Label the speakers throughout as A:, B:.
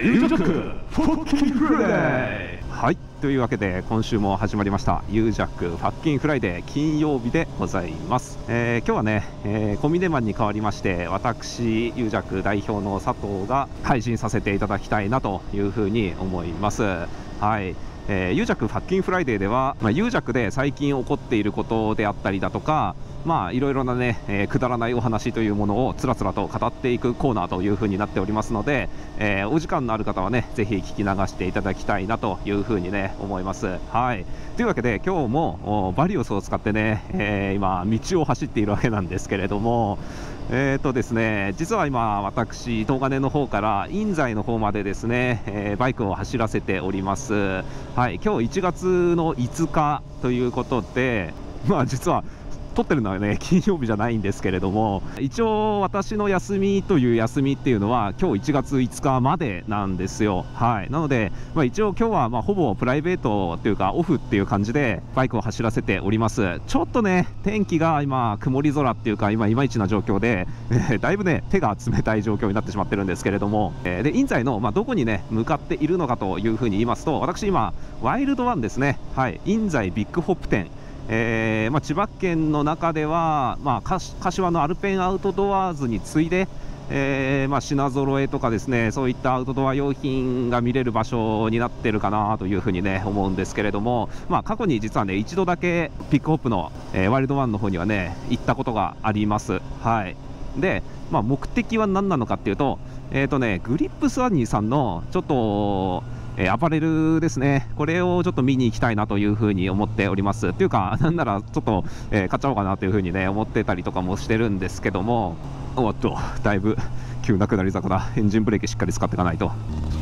A: ユージャックファッキンフライデー。はい、というわけで今週も始まりましたユージャックファッキンフライデー、金曜日でございます。今日はね、コミネマンに代わりまして私ユージャック代表の佐藤が配信させていただきたいなというふうに思います。はい、ユージャックファッキンフライデーでは、ユージャックで最近起こっていることであったりだとか、いろいろなね、くだらないお話というものをつらつらと語っていくコーナーというふうになっておりますので、お時間のある方はねぜひ聞き流していただきたいなというふうにね思います。はい、というわけで今日もバリオスを使ってね、今道を走っているわけなんですけれども、ですね、実は今私東金の方から印西の方までですね、バイクを走らせております。はい、今日1月の5日ということで、実は撮ってるのはね金曜日じゃないんですけれども、一応私の休みという休みっていうのは今日1月5日までなんですよ。はい、なので、一応今日はほぼプライベートというかオフっていう感じでバイクを走らせております。ちょっとね天気が今曇り空っていうか今いまいちな状況で、だいぶね手が冷たい状況になってしまってるんですけれども、で印西のどこにね向かっているのかというふうに言いますと、私今ワイルドワンですね、はい、印西ビッグホップ店、千葉県の中では、柏のアルペンアウトドアーズに次いで、品揃えとかですね、そういったアウトドア用品が見れる場所になってるかなというふうにね思うんですけれども、過去に実はね一度だけピックホップの、ワイルドワンの方にはね行ったことがあります。はい、で、目的は何なのかっていうと、グリップスワニーさんのちょっとアパレルですね、これをちょっと見に行きたいなというふうに思っております。というか、なんならちょっと、買っちゃおうかなというふうにね思ってたりとかもしてるんですけども、おっと、だいぶ急な下り坂だ。エンジンブレーキしっかり使っていかないと。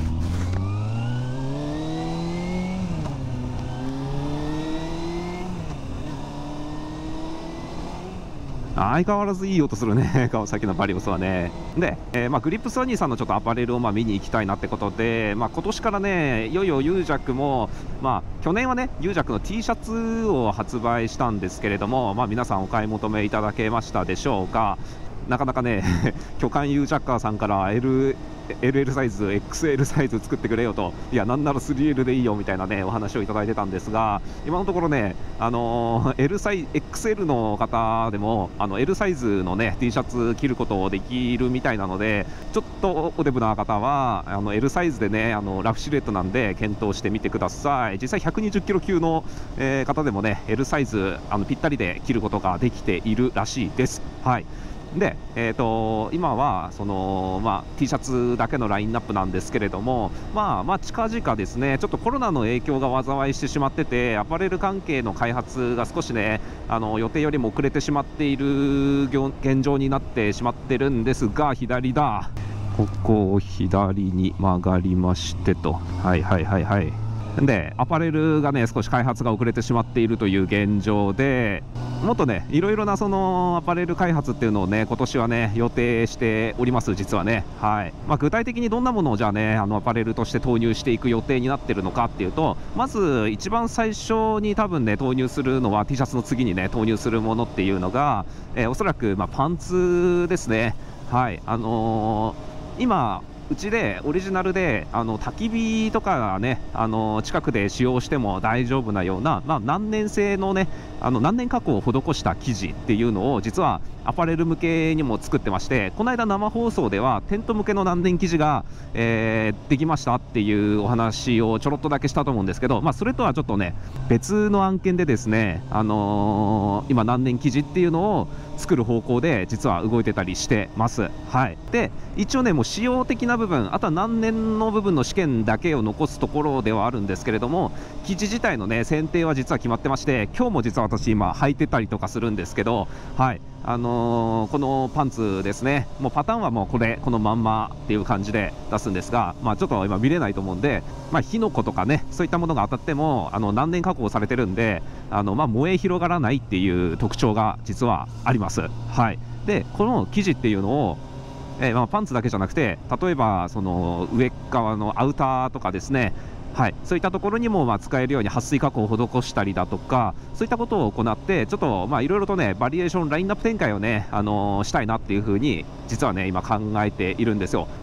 A: 相変わらずいい音するね川崎のバリオスはね。で、グリップスワニーさんのちょっとアパレルを見に行きたいなってことで、今年からねいよいよユージャックも、去年はねユージャックの T シャツを発売したんですけれども、皆さんお買い求めいただけましたでしょうか。なかなかね巨漢ユージャッカーさんから LL サイズ XL サイズ作ってくれよと、いやなんなら 3L でいいよみたいなねお話をいただいてたんですが、今のところね、L サイ XL の方でもL サイズのね T シャツ着ることできるみたいなので、ちょっとおデブな方はL サイズでねラフシルエットなんで検討してみてください。実際120キロ級の、方でもね L サイズぴったりで着ることができているらしいです。はい、で、今はその、T シャツだけのラインナップなんですけれども、近々ですね、ちょっとコロナの影響が災いしてしまってて、アパレル関係の開発が少しね予定よりも遅れてしまっている現状になってしまってるんですが、左だ、ここを左に曲がりましてと、でアパレルがね少し開発が遅れてしまっているという現状で、もっとねいろいろなそのアパレル開発っていうのをね今年はね予定しております。実はね、はい、具体的にどんなものをじゃあねアパレルとして投入していく予定になってるのかっていうと、まず一番最初に多分ね投入するのは T シャツの次にね投入するものっていうのが、おそらくパンツですね。はい、今うちでオリジナルで焚き火とかね近くで使用しても大丈夫なような、難燃性のね難燃加工を施した生地っていうのを実はアパレル向けにも作ってまして、この間生放送ではテント向けの難燃生地が、できましたっていうお話をちょろっとだけしたと思うんですけど、それとはちょっとね別の案件でですね、今難燃生地っていうのを作る方向で実は動いてたりしてます。はい、で一応ねもう使用的な部分、あとは難燃の部分の試験だけを残すところではあるんですけれども、生地自体のね選定は実は決まってまして、今日も実は私今履いてたりとかするんですけど、はい、このパンツですね、もうパターンはもうこのまんまっていう感じで出すんですが、ちょっと今見れないと思うんで、火の粉とかねそういったものが当たっても難燃加工されてるんで燃え広がらないっていう特徴が実はあります。はい、でこの生地っていうのをパンツだけじゃなくて、例えばその上側のアウターとかですね、はい、そういったところにも使えるように撥水加工を施したりだとか、そういったことを行って、ちょっといろいろとねバリエーションラインナップ展開をね、したいなっていうふうに実はね今考えているんですよ。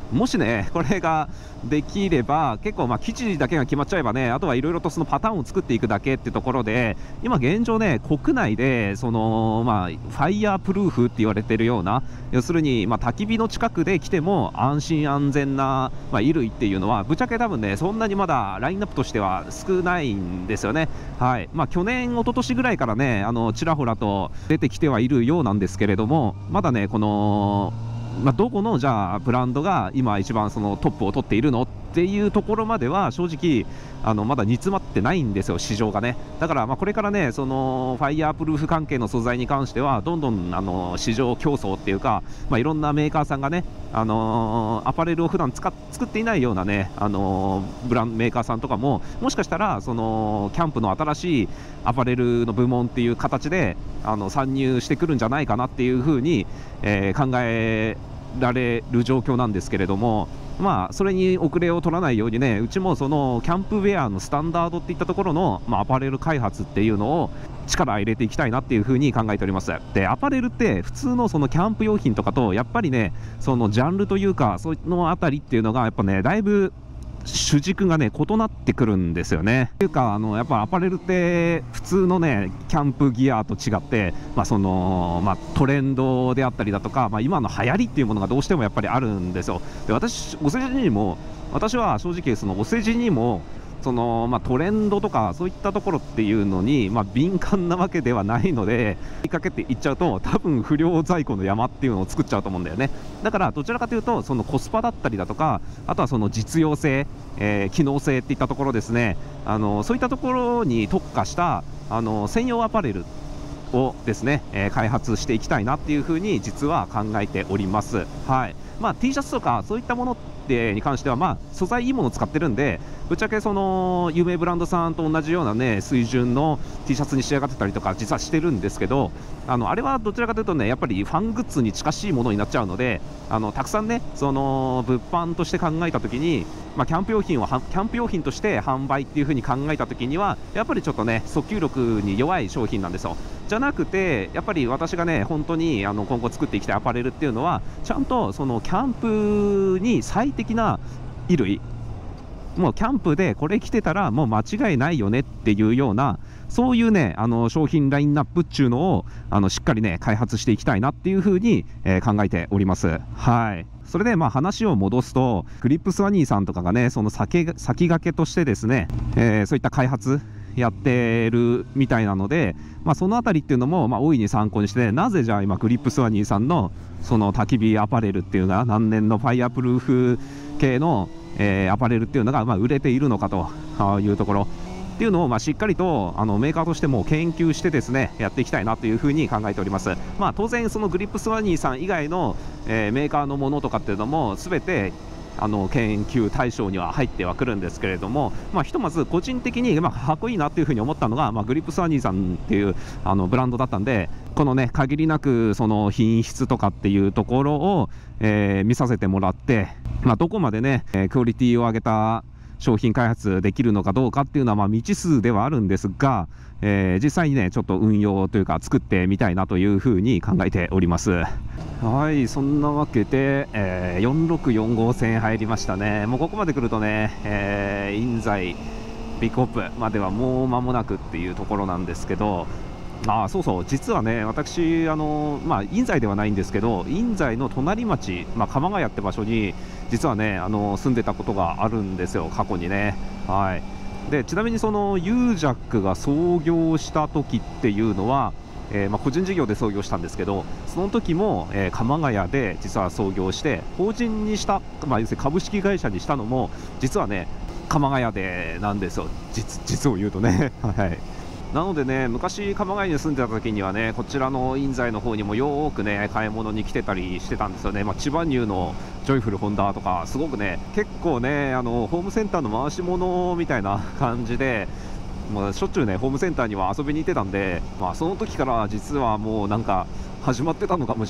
A: もしね、これができれば、結構、基地だけが決まっちゃえばね、あとはいろいろとそのパターンを作っていくだけってところで、今現状ね、国内で、ファイヤープルーフって言われてるような、要するに、焚き火の近くで来ても安心安全な、衣類っていうのは、ぶっちゃけ多分ね、そんなにまだラインナップとしては少ないんですよね。はい。去年、一昨年ぐらいからね、ちらほらと出てきてはいるようなんですけれども、まだね、この、どこのじゃあブランドが今一番そのトップを取っているのっていうところまでは正直まだ煮詰まってないんですよ、市場がね。だからこれからね、そのファイヤープルーフ関係の素材に関してはどんどん市場競争っていうか、いろんなメーカーさんがね、アパレルを普段作っていないようなね、メーカーさんとかももしかしたらそのキャンプの新しいアパレルの部門っていう形で参入してくるんじゃないかなっていうふうに、考えられる状況なんですけれども、それに遅れを取らないようにね、うちもそのキャンプウェアのスタンダードっていったところの、アパレル開発っていうのを力入れていきたいなっていうふうに考えております。で、アパレルって普通のそのキャンプ用品とかとやっぱりね、そのジャンルというかそのあたりっていうのがやっぱね、だいぶ主軸がね異なってくるんですよね。というかやっぱアパレルって普通のねキャンプギアと違って、トレンドであったりだとか、今の流行りっていうものがどうしてもやっぱりあるんですよ。で、私は正直そのお世辞にもそのトレンドとかそういったところっていうのに、敏感なわけではないので、追いかけていっちゃうと多分不良在庫の山っていうのを作っちゃうと思うんだよね。だからどちらかというとそのコスパだったりだとか、あとはその実用性、機能性っていったところですね、そういったところに特化した専用アパレルをですね、開発していきたいなっていうふうに実は考えております。はい。T シャツとかそういったものに関しては素材いいものを使ってるんで、ぶっちゃけその有名ブランドさんと同じようなね水準の T シャツに仕上がってたりとか実はしてるんですけど、あれはどちらかというとねやっぱりファングッズに近しいものになっちゃうので、たくさんねその物販として考えたときに、キャンプ用品として販売っていう風に考えたときにはやっぱりちょっとね訴求力に弱い商品なんですよ。じゃなくてやっぱり私がね本当に今後作っていきたいアパレルっていうのはちゃんとそのキャンプに最適な衣類、もうキャンプでこれ着てたらもう間違いないよねっていうような、そういうね商品ラインナップっていうのをしっかりね開発していきたいなっていう風に、考えております。はい。それで話を戻すと、グリップスワニーさんとかがねその先駆けとしてですね、そういった開発やってるみたいなので、そのあたりっていうのも大いに参考にして、なぜじゃあ今グリップスワニーさんのその焚き火アパレルっていうのが何年のファイヤープルーフ系のアパレルっていうのが売れているのかというところっていうのをしっかりとメーカーとしても研究してですねやっていきたいなというふうに考えております。当然そのグリップスワニーさん以外のメーカーのものとかっていうのも全て研究対象には入ってはくるんですけれども、ひとまず個人的にかっこいいなっていうふうに思ったのが、グリップスワニーさんっていうブランドだったんで、このね限りなくその品質とかっていうところを、見させてもらって、どこまでねクオリティを上げた商品開発できるのかどうかっていうのは未知数ではあるんですが、実際にねちょっと運用というか作ってみたいなというふうに考えております。はい、そんなわけで、4645号線入りましたね。もうここまで来るとね、印西ビッグホップまではもう間もなくっていうところなんですけど、そうそう、実はね私印西ではないんですけど、印西の隣町、鎌ヶ谷って場所に実はね住んでたことがあるんですよ、過去にね。はい。でちなみにそのユージャックが創業した時っていうのは、個人事業で創業したんですけど、その時も、鎌ヶ谷で実は創業して法人にした、要するに株式会社にしたのも実はね鎌ヶ谷でなんですよ、実を言うとねはい。なのでね、昔鎌ヶ谷に住んでた時にはねこちらの印西の方にもよーくね買い物に来てたりしてたんですよね。千葉ニューのジョイフルホンダとかすごくね結構ねホームセンターの回し物みたいな感じで、しょっちゅうねホームセンターには遊びに行ってたんで、その時から実はもうなんか始まってたのかもしれないね、いろいろとね。だからねこの辺りっていうのは結構ね思い入れがあるというか、そういったところもあって、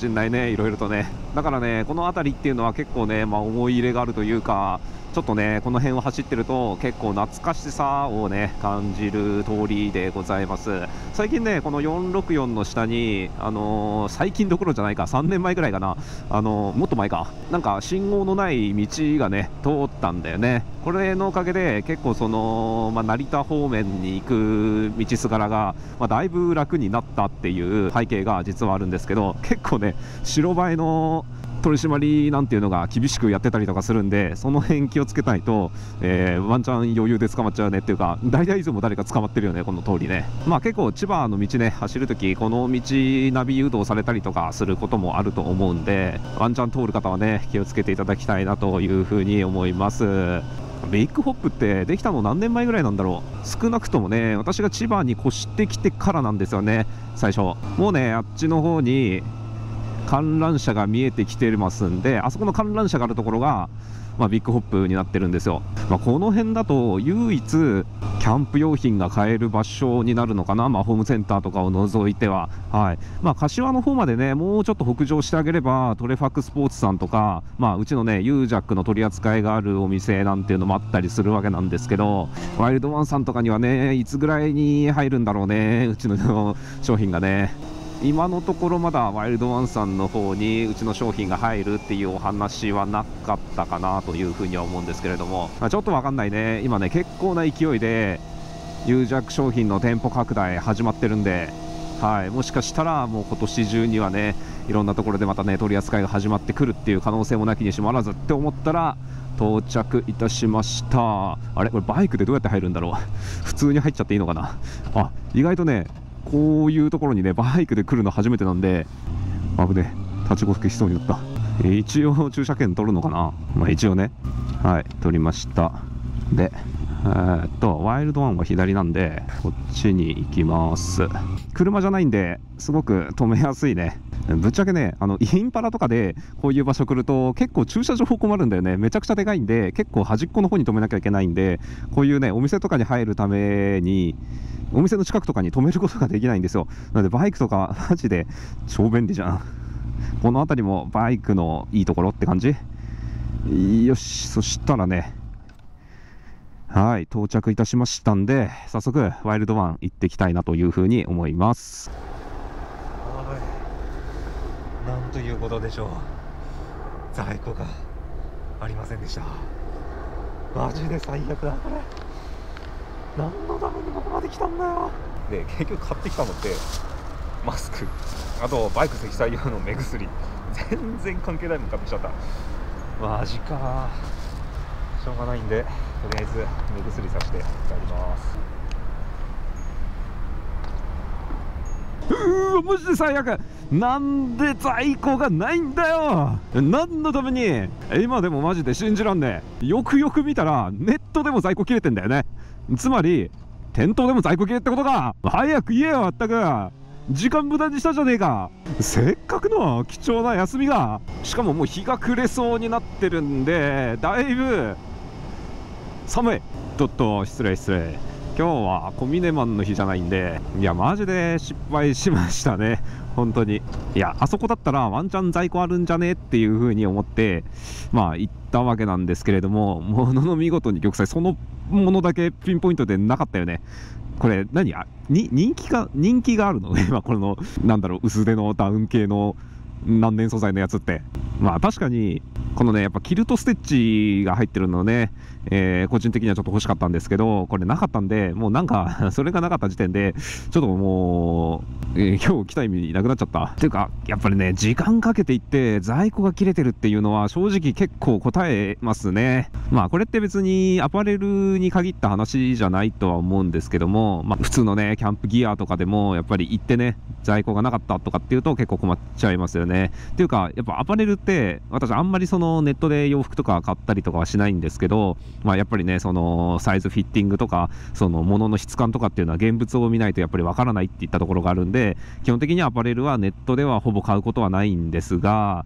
A: ちょっとねこの辺を走ってると結構懐かしさをね感じる通りでございます。最近ねこの464の下に最近どころじゃないか、3年前ぐらいかな、もっと前か、なんか信号のない道がね通ったんだよね。これのおかげで結構成田方面に行く道すがらが、だいぶ楽になったっていう背景が実はあるんですけど、結構ね白バイの取り締まりなんていうのが厳しくやってたりとかするんで、その辺気をつけないと、ワンチャン余裕で捕まっちゃうねっていうか、大体いつも誰か捕まってるよねこの通りね。結構千葉の道ね走るときこの道ナビ誘導されたりとかすることもあると思うんで、ワンチャン通る方はね気をつけていただきたいなというふうに思います。ビッグホップってできたの何年前ぐらいなんだろう。少なくともね私が千葉に越してきてからなんですよね。最初もうねあっちの方に観覧車が見えてきてますんで、あそこの観覧車があるところが、ビッグホップになってるんですよ。この辺だと唯一キャンプ用品が買える場所になるのかな、ホームセンターとかを除いては。はい、柏の方までねもうちょっと北上してあげればトレファクスポーツさんとか、うちのねユージャックの取り扱いがあるお店なんていうのもあったりするわけなんですけど、ワイルドワンさんとかにはねいつぐらいに入るんだろうね、うちの商品がね。今のところまだワイルドワンさんの方にうちの商品が入るっていうお話はなかったかなというふうには思うんですけれども、ちょっとわかんないね。今ね結構な勢いでユージャック商品の店舗拡大始まってるんで、はい、もしかしたらもう今年中にはねいろんなところでまたね取り扱いが始まってくるっていう可能性もなきにしもあらずって思ったら到着いたしました。あれこれバイクでどうやって入るんだろう普通に入っちゃっていいのかな。意外とねこういうところにねバイクで来るの初めてなんで、危ねえ立ちこけしそうになった。一応駐車券取るのかな。一応ねはい取りました。でワイルドワンは左なんでこっちに行きます。車じゃないんですごく止めやすいね。ぶっちゃけねインパラとかでこういう場所来ると結構駐車場困るんだよね。めちゃくちゃでかいんで結構端っこの方に止めなきゃいけないんで、こういうねお店とかに入るためにお店の近くとかに止めることができないんですよ。なのでバイクとかマジで超便利じゃん。この辺りもバイクのいいところって感じ。よし、そしたらねはい到着いたしましたんで、早速ワイルドワン行ってきたいなというふうに思います。なんということでしょう、在庫がありませんでした。マジで最悪だこれ。何のためにここまで来たんだよ。で結局買ってきたのってマスク、あとバイク積載用の目薬、全然関係ないもん買ってきちゃった。マジか、しょうがないんでとりあえず目薬さして帰ります。マジで最悪。なんで在庫がないんだよ。何のために。今でもマジで信じらんねえ。よくよく見たらネットでも在庫切れてんだよね。つまり店頭でも在庫切れってことか。早く言えよ、まったく時間無駄にしたじゃねえか。せっかくの貴重な休みが。しかももう日が暮れそうになってるんでだいぶ寒い。ちょっと失礼。今日はコミネマンの日じゃないんで、いやマジで失敗しましたね本当に。いやあそこだったらワンチャン在庫あるんじゃねっていう風に思って行ったわけなんですけれども、ものの見事に玉砕、そのものだけピンポイントでなかったよね。これ何人気があるの今このなんだろう薄手のダウン系の何年素材のやつって。確かにこのねやっぱキルトステッチが入ってるのね、個人的にはちょっと欲しかったんですけど、これなかったんで、もうなんかそれがなかった時点でちょっともう、今日来た意味なくなっちゃった。っていうかやっぱりね時間かけていって在庫が切れてるっていうのは正直結構答えますね。これって別にアパレルに限った話じゃないとは思うんですけども、普通のねキャンプギアとかでもやっぱり行ってね在庫がなかったとかっていうと結構困っちゃいますよね。っていうかやっぱアパレルって私あんまりそのネットで洋服とか買ったりとかはしないんですけど、やっぱりねそのサイズフィッティングとかその物の質感とかっていうのは現物を見ないとやっぱりわからないっていったところがあるんで、基本的にアパレルはネットではほぼ買うことはないんですが、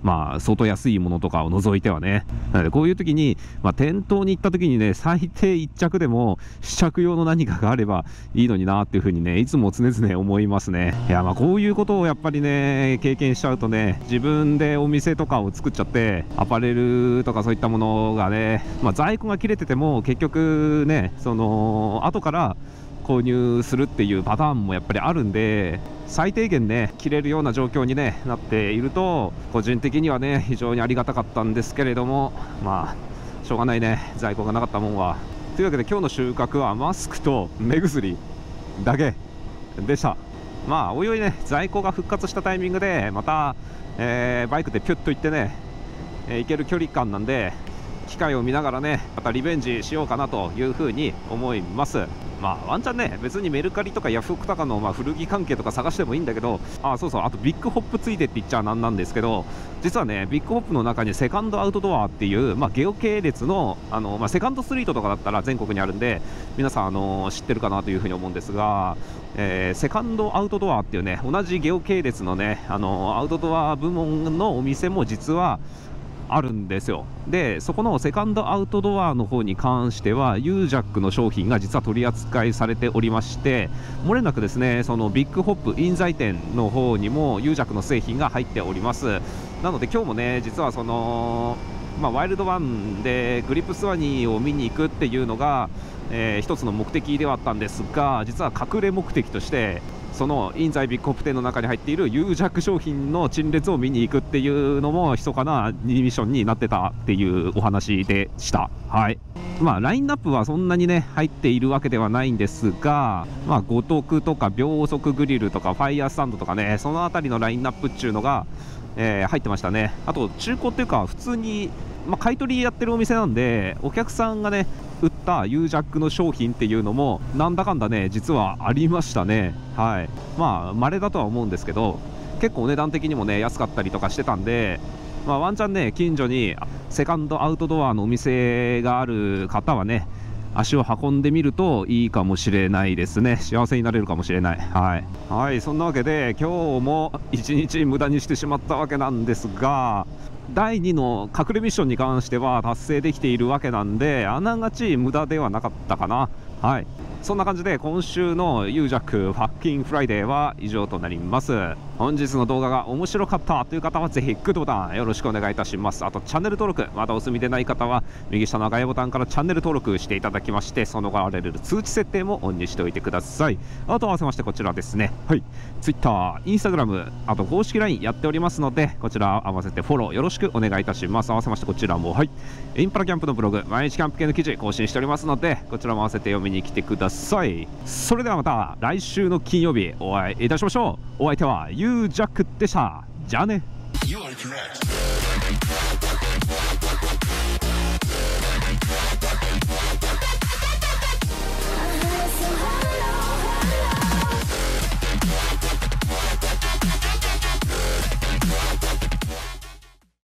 A: まあ相当安いものとかを除いてはね。なのでこういう時に、店頭に行った時にね、最低1着でも試着用の何かがあればいいのになっていう風にね、いつも常々思いますね。いや、こういうことをやっぱりね、経験しちゃうとね、自分でお店とかを作っちゃって、アパレルとかそういったものがね、在庫が切れてても結局ね、後から購入するっていうパターンもやっぱりあるんで、最低限ね着れるような状況に、ね、なっていると個人的にはね非常にありがたかったんですけれども、しょうがないね、在庫がなかったもんは。というわけで今日の収穫はマスクと目薬だけでした。おいおいね、在庫が復活したタイミングでまた、バイクでピュッと行ってね、行ける距離感なんで、機会を見ながらねまたリベンジしようかなというふうに思います。ワンチャンね、別にメルカリとかヤフオクとかの古着関係とか探してもいいんだけど、そうそう、あとビッグホップついてって言っちゃなんなんですけど、実はねビッグホップの中にセカンドアウトドアっていう、ゲオ系列のセカンドストリートとかだったら全国にあるんで皆さん知ってるかなというふうに思うんですが、セカンドアウトドアっていうね、同じゲオ系列のねアウトドア部門のお店も実はあるんですよ。でそこのセカンドアウトドアの方に関してはユージャックの商品が実は取り扱いされておりまして、漏れなくですねそのビッグホップ印材店の方にもユージャックの製品が入っております。なので今日もね実はワイルドワンでグリップスワニーを見に行くっていうのが、一つの目的ではあったんですが、実は隠れ目的としてその印材ビッグホップ店の中に入っているユージャック商品の陳列を見に行くっていうのも密かなミッションになってたっていうお話でした。はい。ラインナップはそんなにね入っているわけではないんですが、五徳とか秒速グリルとかファイヤースタンドとかね、そのあたりのラインナップっていうのが、入ってましたね。あと中古っていうか普通に買い取りやってるお店なんで、お客さんがね売ったユージャックの商品っていうのもなんだかんだね実はありましたね。はい。稀だとは思うんですけど、結構お値段的にもね安かったりとかしてたんで、ワンチャンね近所にセカンドアウトドアのお店がある方はね足を運んでみるといいかもしれないですね。幸せになれるかもしれない。はい、そんなわけで今日も一日無駄にしてしまったわけなんですが、第2の隠れミッションに関しては達成できているわけなんで、あながち無駄ではなかったかな。はい、そんな感じで今週のユージャックファッキンフライデーは以上となります。本日の動画が面白かったという方はぜひグッドボタンよろしくお願いいたします。あとチャンネル登録まだお済みでない方は右下の赤いボタンからチャンネル登録していただきまして、その後現れる通知設定もオンにしておいてください。あと合わせましてこちらですね、Twitter、Instagram、あと公式 LINE やっておりますので、こちら合わせてフォローよろしくお願いいたします。合わせましてこちらもインパラキャンプのブログ毎日キャンプ系の記事更新しておりますので、こちらも合わせて読みに来てください。それではまた来週の金曜日お会いいたしましょう。お相手はユージャックでした。じゃあね。